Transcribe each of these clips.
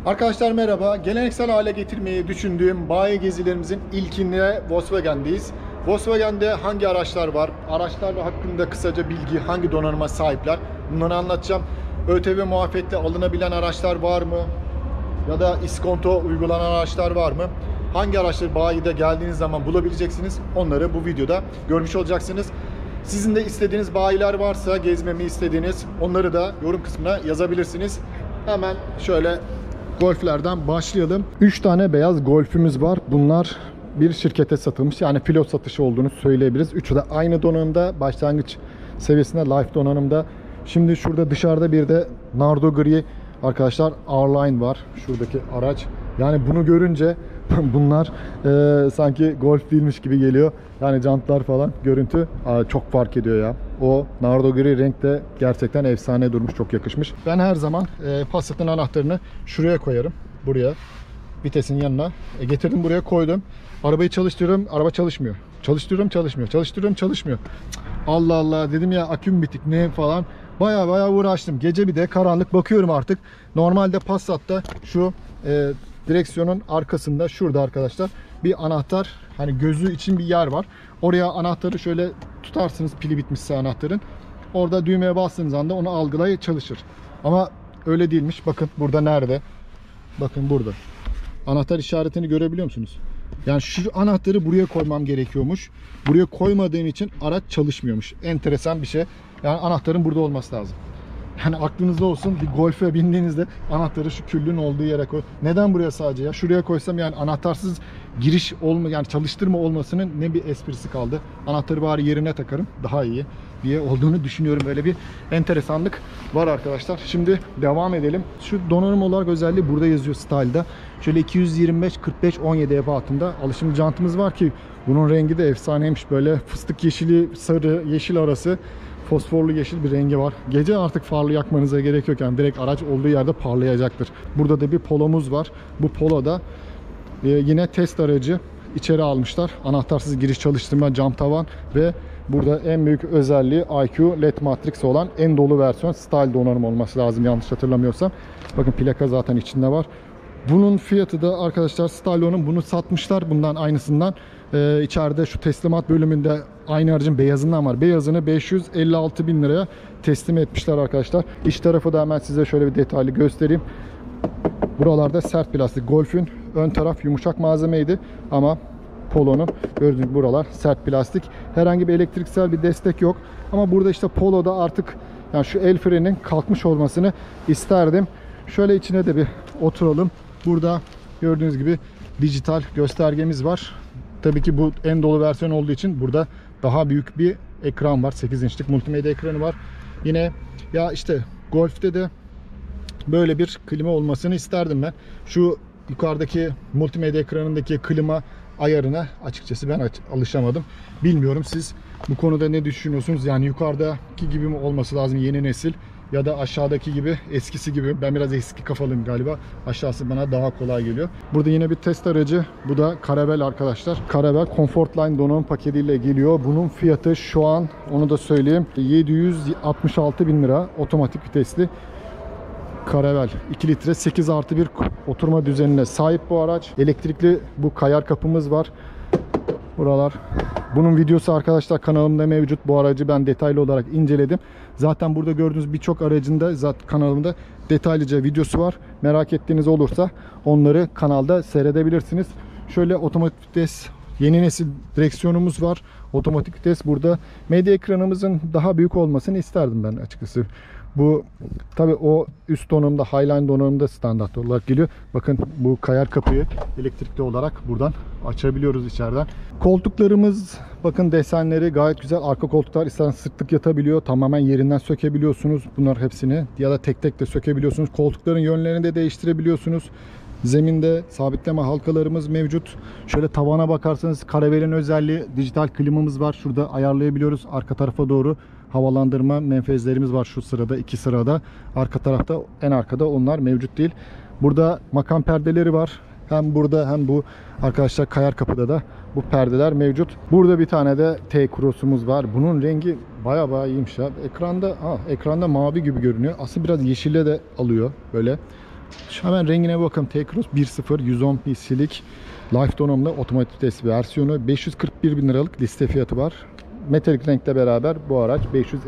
Arkadaşlar merhaba. Geleneksel hale getirmeyi düşündüğüm bayi gezilerimizin ilkinde Volkswagen'deyiz. Volkswagen'de hangi araçlar var? Araçlar hakkında kısaca bilgi, hangi donanıma sahipler? Bunları anlatacağım. ÖTV muafiyette alınabilen araçlar var mı? Ya da iskonto uygulanan araçlar var mı? Hangi araçları bayide geldiğiniz zaman bulabileceksiniz? Onları bu videoda görmüş olacaksınız. Sizin de istediğiniz bayiler varsa, gezmemi istediğiniz, onları da yorum kısmına yazabilirsiniz. Hemen şöyle Golf'lerden başlayalım. 3 tane beyaz Golf'ümüz var. Bunlar bir şirkete satılmış. Yani pilot satışı olduğunu söyleyebiliriz. Üçü de aynı donanımda. Başlangıç seviyesinde Life donanımda. Şimdi şurada dışarıda bir de Nardo gri arkadaşlar R-Line var. Şuradaki araç. Yani bunu görünce bunlar sanki Golf değilmiş gibi geliyor. Yani jantlar falan, görüntü çok fark ediyor ya. O Nardo gri renk de gerçekten efsane durmuş, çok yakışmış. Ben her zaman Passat'ın anahtarını şuraya koyarım. Buraya. Vitesin yanına. Getirdim buraya koydum. Arabayı çalıştırıyorum. Araba çalışmıyor. Çalıştırıyorum, çalışmıyor. Çalıştırıyorum, çalışmıyor. Allah Allah dedim ya, aküm bitik ne falan. Baya uğraştım. Gece bir de karanlık, bakıyorum artık. Normalde Passat'ta şu direksiyonun arkasında şurada arkadaşlar bir anahtar, hani gözü için bir yer var. Oraya anahtarı şöyle tutarsınız, pili bitmişse anahtarın. Orada düğmeye bastığınız anda onu algılayıp çalışır. Ama öyle değilmiş. Bakın burada nerede? Bakın burada. Anahtar işaretini görebiliyor musunuz? Yani şu anahtarı buraya koymam gerekiyormuş. Buraya koymadığım için araç çalışmıyormuş. Enteresan bir şey. Yani anahtarın burada olması lazım. Yani aklınızda olsun, bir Golf'e bindiğinizde anahtarı şu küllün olduğu yere koy. Neden buraya sadece ya? Şuraya koysam yani anahtarsız giriş olma, yani çalıştırma olmasının ne bir esprisi kaldı. Anahtarı bari yerine takarım, daha iyi diye olduğunu düşünüyorum. Böyle bir enteresanlık var arkadaşlar. Şimdi devam edelim. Şu donanım olarak özelliği burada yazıyor Style'da. Şöyle 225 45 17 ebatında alışım jantımız var ki bunun rengi de efsaneymiş. Böyle fıstık yeşili, sarı, yeşil arası fosforlu yeşil bir rengi var. Gece artık farlı yakmanıza gerek yok. Yani direkt araç olduğu yerde parlayacaktır. Burada da bir Polo'muz var. Bu Polo'da yine test aracı içeri almışlar. Anahtarsız giriş çalıştırma, cam tavan ve burada en büyük özelliği IQ LED Matrix olan en dolu versiyon Style donanım olması lazım yanlış hatırlamıyorsam. Bakın plaka zaten içinde var. Bunun fiyatı da arkadaşlar Style'ın bunu satmışlar bundan aynısından. İçeride şu teslimat bölümünde aynı aracın beyazından var. Beyazını 556 bin liraya teslim etmişler arkadaşlar. İç tarafı da hemen size şöyle bir detaylı göstereyim. Buralarda sert plastik. Golf'ün ön taraf yumuşak malzemeydi ama Polo'nun gördüğünüz buralar sert plastik. Herhangi bir elektriksel bir destek yok. Ama burada işte Polo'da artık yani şu el frenin kalkmış olmasını isterdim. Şöyle içine de bir oturalım. Burada gördüğünüz gibi dijital göstergemiz var. Tabii ki bu en dolu versiyon olduğu için burada daha büyük bir ekran var. 8 inçlik multimedya ekranı var. Yine ya işte Golf'te de böyle bir klima olmasını isterdim ben. Şu yukarıdaki multimedya ekranındaki klima ayarına açıkçası ben alışamadım. Bilmiyorum siz bu konuda ne düşünüyorsunuz? Yani yukarıdaki gibi mi olması lazım yeni nesil? Ya da aşağıdaki gibi, eskisi gibi. Ben biraz eski kafalıyım galiba. Aşağısı bana daha kolay geliyor. Burada yine bir test aracı. Bu da Caravelle arkadaşlar. Caravelle Comfortline donanım paketiyle geliyor. Bunun fiyatı şu an, onu da söyleyeyim, 766 bin lira. Otomatik vitesli Caravelle. 2 litre 8+1 oturma düzenine sahip bu araç. Elektrikli bu kayar kapımız var. Buralar. Bunun videosu arkadaşlar kanalımda mevcut. Bu aracı ben detaylı olarak inceledim. Zaten burada gördüğünüz birçok aracın da zaten kanalımda detaylıca videosu var. Merak ettiğiniz olursa onları kanalda seyredebilirsiniz. Şöyle otomatik vites, yeni nesil direksiyonumuz var. Otomatik vites burada. Medya ekranımızın daha büyük olmasını isterdim ben açıkçası. Bu tabi o üst donanımda, Highline donanımda standart olarak geliyor. Bakın bu kayar kapıyı elektrikli olarak buradan açabiliyoruz içeriden. Koltuklarımız bakın desenleri gayet güzel. Arka koltuklar isterseniz sırtlık yatabiliyor. Tamamen yerinden sökebiliyorsunuz. Bunlar hepsini ya da tek tek de sökebiliyorsunuz. Koltukların yönlerini de değiştirebiliyorsunuz. Zeminde sabitleme halkalarımız mevcut. Şöyle tavana bakarsanız Caravelle'in özelliği dijital klimamız var. Şurada ayarlayabiliyoruz. Arka tarafa doğru havalandırma menfezlerimiz var şu sırada, 2 sırada. Arka tarafta, en arkada onlar mevcut değil. Burada makam perdeleri var. Hem burada hem bu arkadaşlar kayar kapıda da bu perdeler mevcut. Burada bir tane de T-Cross'umuz var. Bunun rengi baya iyiymiş ya. Ekranda mavi gibi görünüyor. Aslında biraz yeşile de alıyor böyle. Hemen rengine bakın. T-Cross 1.0 110 cc'lik Life donanımlı otomatik vites versiyonu. 541 bin liralık liste fiyatı var. Metalik renkle beraber bu araç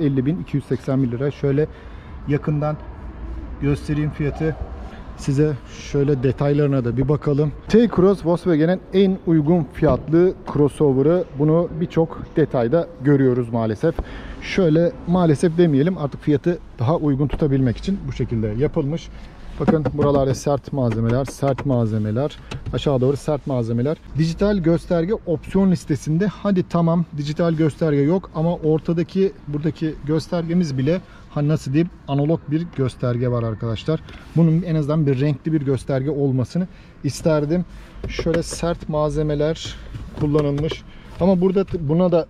550.281 lira. Şöyle yakından göstereyim fiyatı. Size şöyle detaylarına da bir bakalım. T-Cross Volkswagen'in en uygun fiyatlı crossover'ı. Bunu birçok detayda görüyoruz maalesef. Şöyle maalesef demeyelim, artık fiyatı daha uygun tutabilmek için bu şekilde yapılmış. Bakın buralarda sert malzemeler, sert malzemeler, aşağı doğru sert malzemeler. Dijital gösterge opsiyon listesinde. Hadi tamam, dijital gösterge yok ama ortadaki buradaki göstergemiz bile nasıl diyeyim, analog bir gösterge var arkadaşlar. Bunun en azından bir renkli bir gösterge olmasını isterdim. Şöyle sert malzemeler kullanılmış. Ama burada buna da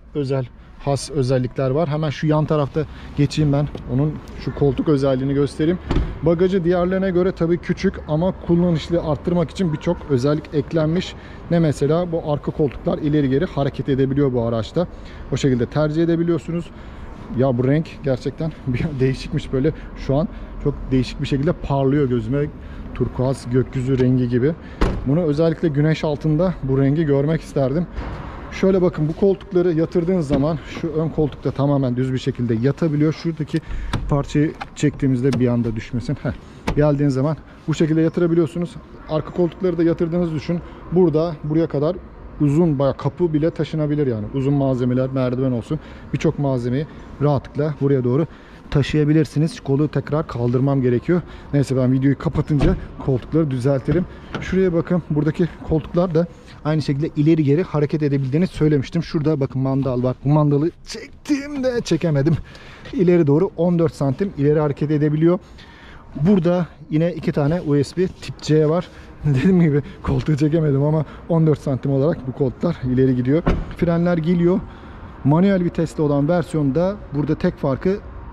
has özellikler var. Hemen şu yan tarafta geçeyim ben. Onun şu koltuk özelliğini göstereyim. Bagajı diğerlerine göre tabii küçük ama kullanışlı arttırmak için birçok özellik eklenmiş. Ne mesela? Bu arka koltuklar ileri geri hareket edebiliyor bu araçta. O şekilde tercih edebiliyorsunuz. Ya bu renk gerçekten değişikmiş böyle. Şu an çok değişik bir şekilde parlıyor gözüme. Turkuaz, gökyüzü rengi gibi. Bunu özellikle güneş altında bu rengi görmek isterdim. Şöyle bakın, bu koltukları yatırdığınız zaman şu ön koltukta tamamen düz bir şekilde yatabiliyor. Şuradaki parçayı çektiğimizde bir anda düşmesin. Geldiğiniz zaman bu şekilde yatırabiliyorsunuz. Arka koltukları da yatırdığınızı düşün. Buraya kadar uzun, bayağı kapı bile taşınabilir yani. Uzun malzemeler, merdiven olsun. Birçok malzemeyi rahatlıkla buraya doğru taşıyabilirsiniz. Kolu tekrar kaldırmam gerekiyor. Neyse, ben videoyu kapatınca koltukları düzeltirim. Şuraya bakın, buradaki koltuklar da aynı şekilde ileri geri hareket edebildiğini söylemiştim. Şurada bakın mandal var. Bu mandalı çektim de çekemedim. İleri doğru 14 santim ileri hareket edebiliyor. Burada yine 2 tane USB tip C var. Dediğim gibi koltuğu çekemedim ama 14 santim olarak bu koltuklar ileri gidiyor. Frenler geliyor. Manuel vitesli olan versiyonda burada tek farkı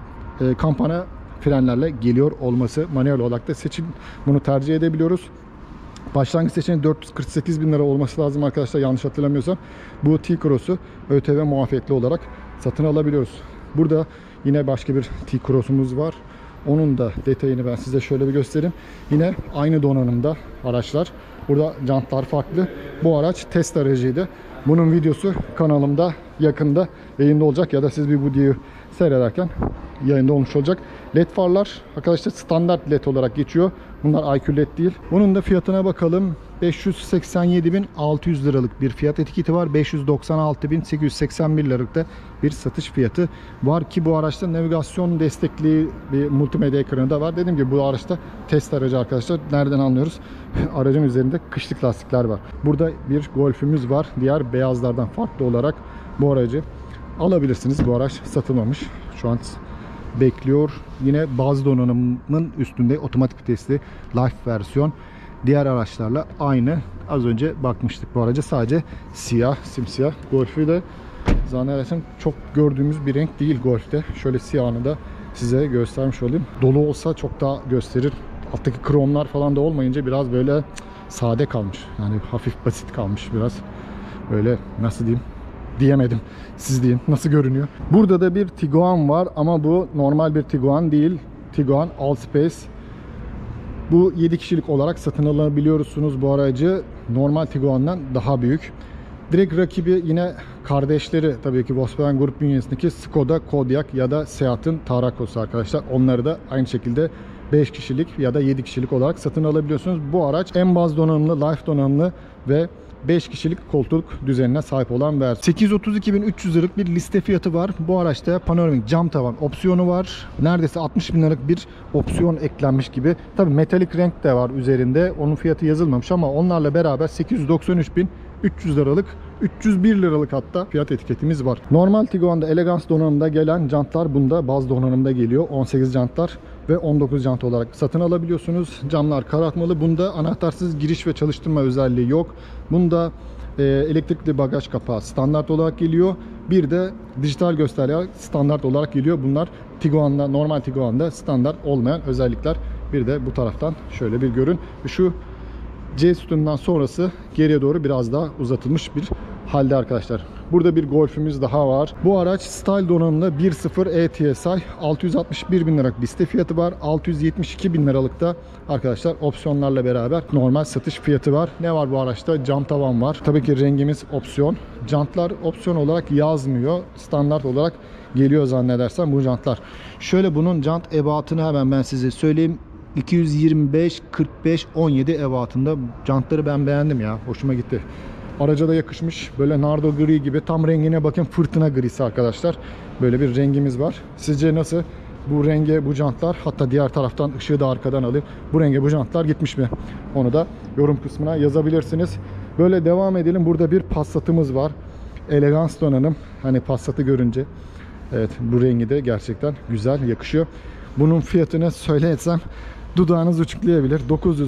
kampana frenlerle geliyor olması. Manuel olarak da seçim bunu tercih edebiliyoruz. Başlangıç seçeneği 448 bin lira olması lazım arkadaşlar, yanlış hatırlamıyorsam. Bu T-Cross'u ÖTV muafiyetli olarak satın alabiliyoruz. Burada yine başka bir T-Cross'umuz var. Onun da detayını ben size şöyle bir göstereyim. Yine aynı donanımda araçlar. Burada jantlar farklı. Bu araç test aracıydı. Bunun videosu kanalımda yakında yayında olacak ya da siz bir videoyu seyrederken yayında olmuş olacak. LED farlar arkadaşlar standart LED olarak geçiyor. Bunlar IQ LED değil. Bunun da fiyatına bakalım. 587.600 liralık bir fiyat etiketi var. 596.881 liralık da bir satış fiyatı var ki bu araçta navigasyon destekli bir multimedya ekranı da var. Dediğim gibi bu araçta test aracı arkadaşlar. Nereden anlıyoruz? Aracın üzerinde kışlık lastikler var. Burada bir Golf'ümüz var. Diğer beyazlardan farklı olarak bu aracı alabilirsiniz. Bu araç satılmamış. Şu an bekliyor. Yine baz donanımın üstünde otomatik vitesli Life versiyon. Diğer araçlarla aynı. Az önce bakmıştık bu araca. Sadece siyah, simsiyah. Golf'ü de zannedersem çok gördüğümüz bir renk değil Golf'te. Şöyle siyahını da size göstermiş olayım. Dolu olsa çok daha gösterir. Alttaki kromlar falan da olmayınca biraz böyle sade kalmış. Yani hafif basit kalmış biraz. Böyle nasıl diyeyim? Diyemedim. Siz deyin. Nasıl görünüyor? Burada da bir Tiguan var ama bu normal bir Tiguan değil. Tiguan Allspace. Bu 7 kişilik olarak satın alabiliyorsunuz bu aracı. Normal Tiguan'dan daha büyük. Direkt rakibi yine kardeşleri tabii ki Volkswagen Grup bünyesindeki Skoda Kodiaq ya da Seat'ın Tarakos'u arkadaşlar. Onları da aynı şekilde 5 kişilik ya da 7 kişilik olarak satın alabiliyorsunuz. Bu araç en baz donanımlı, Life donanımlı ve 5 kişilik koltuk düzenine sahip olan versiyon. 832.300 liralık bir liste fiyatı var. Bu araçta panoramik cam tavan opsiyonu var. Neredeyse 60 bin liralık bir opsiyon eklenmiş gibi. Tabi metalik renk de var üzerinde. Onun fiyatı yazılmamış ama onlarla beraber 893.300 liralık 301 liralık hatta fiyat etiketimiz var. Normal Tiguan'da Elegance donanımda gelen jantlar bunda baz donanımda geliyor. 18 jantlar ve 19 jant olarak satın alabiliyorsunuz. Camlar karartmalı. Bunda anahtarsız giriş ve çalıştırma özelliği yok. Bunda elektrikli bagaj kapağı standart olarak geliyor. Bir de dijital gösterge standart olarak geliyor. Bunlar Tiguan'da, normal Tiguan'da standart olmayan özellikler. Bir de bu taraftan şöyle bir görün. Şu C sütundan sonrası geriye doğru biraz daha uzatılmış bir halde arkadaşlar. Burada bir Golf'ümüz daha var. Bu araç Style donanımlı 1.0 ETSI. 661 bin liralık liste fiyatı var. 672 bin liralık da arkadaşlar opsiyonlarla beraber normal satış fiyatı var. Ne var bu araçta? Cam tavan var. Tabii ki rengimiz opsiyon. Jantlar opsiyon olarak yazmıyor. Standart olarak geliyor zannedersem bu jantlar. Şöyle bunun jant ebatını hemen ben size söyleyeyim. 225, 45, 17 ebatında. Jantları ben beğendim ya. Hoşuma gitti. Araca da yakışmış. Böyle nardo gri gibi. Tam rengine bakın, fırtına grisi arkadaşlar. Böyle bir rengimiz var. Sizce nasıl? Bu renge bu jantlar, hatta diğer taraftan ışığı da arkadan alayım. Bu renge bu jantlar gitmiş mi? Onu da yorum kısmına yazabilirsiniz. Böyle devam edelim. Burada bir Passat'ımız var. Elegans donanım. Hani Passat'ı görünce. Evet, bu rengi de gerçekten güzel, yakışıyor. Bunun fiyatını söyleyetsem dudağınız uçuklayabilir.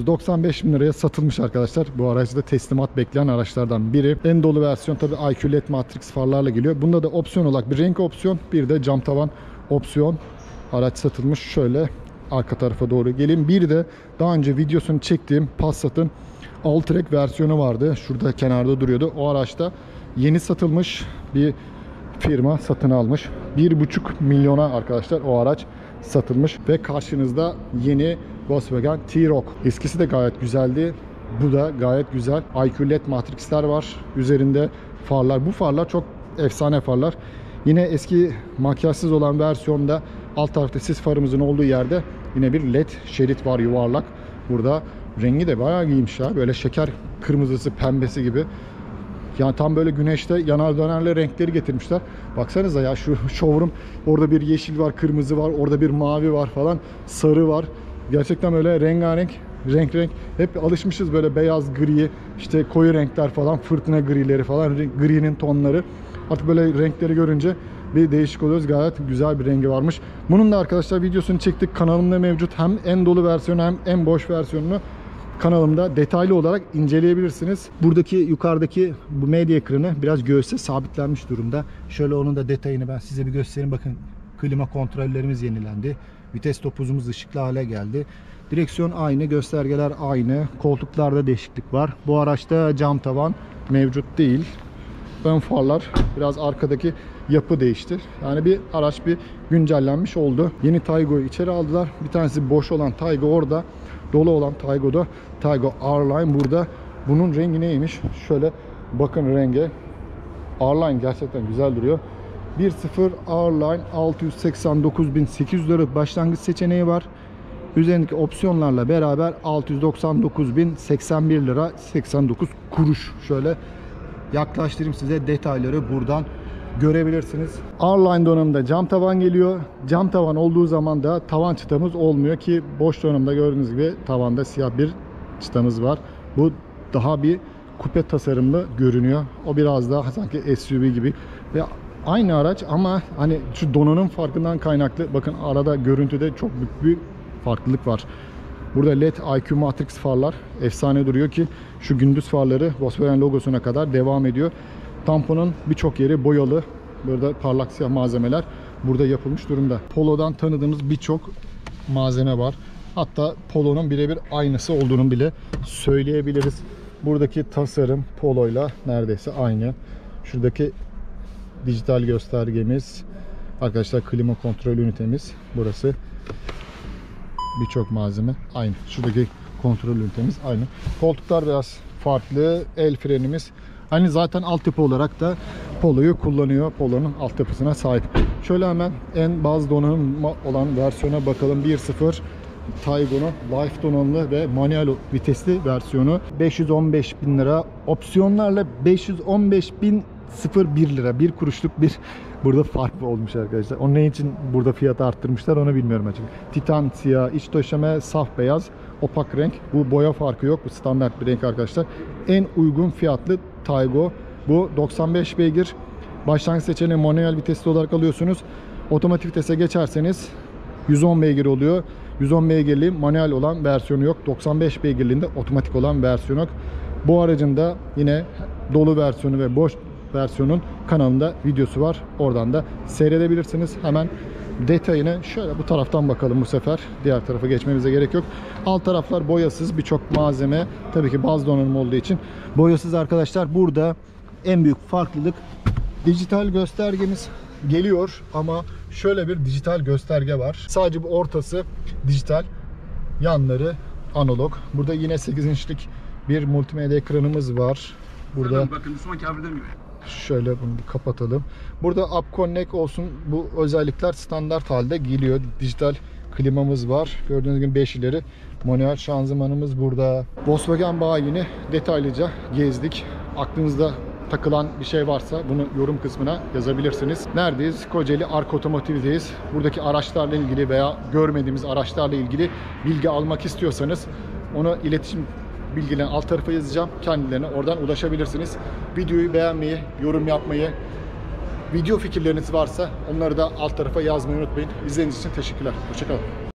995 bin liraya satılmış arkadaşlar. Bu aracda teslimat bekleyen araçlardan biri. En dolu versiyon tabi IQ LED Matrix farlarla geliyor. Bunda da opsiyon olarak bir renk opsiyon, bir de cam tavan opsiyon. Araç satılmış. Şöyle arka tarafa doğru geleyim. Bir de daha önce videosunu çektiğim Passat'ın Alltrack versiyonu vardı. Şurada kenarda duruyordu. O araçta yeni satılmış, bir firma satın almış. 1,5 milyona arkadaşlar o araç satılmış ve karşınızda yeni Volkswagen T-Roc. Eskisi de gayet güzeldi. Bu da gayet güzel. IQ LED Matrix'ler var. Üzerinde farlar. Bu farlar çok efsane farlar. Yine eski makyajsız olan versiyonda alt tarafta sis farımızın olduğu yerde yine bir LED şerit var, yuvarlak. Burada rengi de bayağı iyiymiş ya. Böyle şeker kırmızısı, pembesi gibi. Yani tam böyle güneşte yanar dönerli renkleri getirmişler. Baksanıza ya, şu showroom, orada bir yeşil var, kırmızı var, orada bir mavi var falan, sarı var. Gerçekten öyle rengarenk, renk. Hep alışmışız böyle beyaz, gri, işte koyu renkler falan, fırtına grileri falan, gri'nin tonları. Artık böyle renkleri görünce bir değişik oluyoruz. Gayet güzel bir rengi varmış. Bunun da arkadaşlar videosunu çektik. Kanalımda mevcut. Hem en dolu versiyonu hem en boş versiyonunu kanalımda detaylı olarak inceleyebilirsiniz. Buradaki yukarıdaki bu medya ekranı biraz göğüste sabitlenmiş durumda. Şöyle onun da detayını ben size bir göstereyim. Bakın, klima kontrollerimiz yenilendi. Vites topuzumuz ışıklı hale geldi. Direksiyon aynı, göstergeler aynı. Koltuklarda değişiklik var. Bu araçta cam tavan mevcut değil. Ön farlar, biraz arkadaki yapı değişti. Yani bir araç bir güncellenmiş oldu. Yeni Taygo'yu içeri aldılar. Bir tanesi boş olan Taygo orada. Dolu olan Taygo'da. Taygo R-Line burada. Bunun rengi neymiş? Şöyle bakın renge. R-Line gerçekten güzel duruyor. 1.0 R-Line 689.800 lira başlangıç seçeneği var. Üzerindeki opsiyonlarla beraber 699.081 lira 89 kuruş. Şöyle yaklaştırayım size, detayları buradan görebilirsiniz. R-Line donanımda cam tavan geliyor. Cam tavan olduğu zaman da tavan çıtamız olmuyor ki boş donanımda gördüğünüz gibi tavanda siyah bir çıtamız var. Bu daha bir kupe tasarımlı görünüyor. O biraz daha sanki SUV gibi. Ve aynı araç ama hani şu donanım farkından kaynaklı bakın arada görüntüde çok büyük bir farklılık var. Burada LED IQ Matrix farlar efsane duruyor ki şu gündüz farları Volkswagen logosuna kadar devam ediyor. Tamponun birçok yeri boyalı. Burada parlak siyah malzemeler burada yapılmış durumda. Polo'dan tanıdığımız birçok malzeme var. Hatta Polo'nun birebir aynısı olduğunu bile söyleyebiliriz. Buradaki tasarım Polo'yla neredeyse aynı. Şuradaki dijital göstergemiz, arkadaşlar klima kontrol ünitemiz burası. Birçok malzeme aynı. Şuradaki kontrol ünitemiz aynı. Koltuklar biraz farklı. El frenimiz. Hani zaten altyapı olarak da Polo'yu kullanıyor. Polo'nun altyapısına sahip. Şöyle hemen en baz donanım olan versiyona bakalım. 1.0 Taygo'nun Life donanımlı ve manuel vitesli versiyonu. 515.000 lira. Opsiyonlarla 515.001 lira. 1 kuruşluk bir burada fark olmuş arkadaşlar. Onun ne için burada fiyatı arttırmışlar onu bilmiyorum açıkçası. Titan siyah, iç döşeme saf beyaz, opak renk. Bu boya farkı yok. Bu standart bir renk arkadaşlar. En uygun fiyatlı Taygo. Bu 95 beygir. Başlangıç seçeneği manuel vitesli olarak alıyorsunuz. Otomatik vitese geçerseniz 110 beygir oluyor. 110 beygirli manuel olan versiyonu yok. 95 beygirliğinde otomatik olan versiyonu yok. Bu aracın da yine dolu versiyonu ve boş versiyonun kanalında videosu var. Oradan da seyredebilirsiniz. Hemen detayını şöyle bu taraftan bakalım bu sefer. Diğer tarafa geçmemize gerek yok. Alt taraflar boyasız, birçok malzeme. Tabii ki baz donanım olduğu için boyasız arkadaşlar. Burada en büyük farklılık, dijital göstergemiz geliyor ama şöyle bir dijital gösterge var. Sadece bu ortası dijital, yanları analog. Burada yine 8 inçlik bir multimedya ekranımız var. Burada bakın Müslüman kafirler gibi. şöyle bunu kapatalım. Burada App Connect olsun, bu özellikler standart halde geliyor. Dijital klimamız var. Gördüğünüz gibi 5 ileri manuel şanzımanımız burada. Volkswagen bayini detaylıca gezdik. Aklınızda takılan bir şey varsa bunu yorum kısmına yazabilirsiniz. Neredeyiz? Kocaeli Ark Otomotiv'deyiz. Buradaki araçlarla ilgili veya görmediğimiz araçlarla ilgili bilgi almak istiyorsanız onu iletişim bilgilerini alt tarafa yazacağım. Kendilerine oradan ulaşabilirsiniz. Videoyu beğenmeyi, yorum yapmayı, video fikirleriniz varsa onları da alt tarafa yazmayı unutmayın. İzlediğiniz için teşekkürler. Hoşça kalın.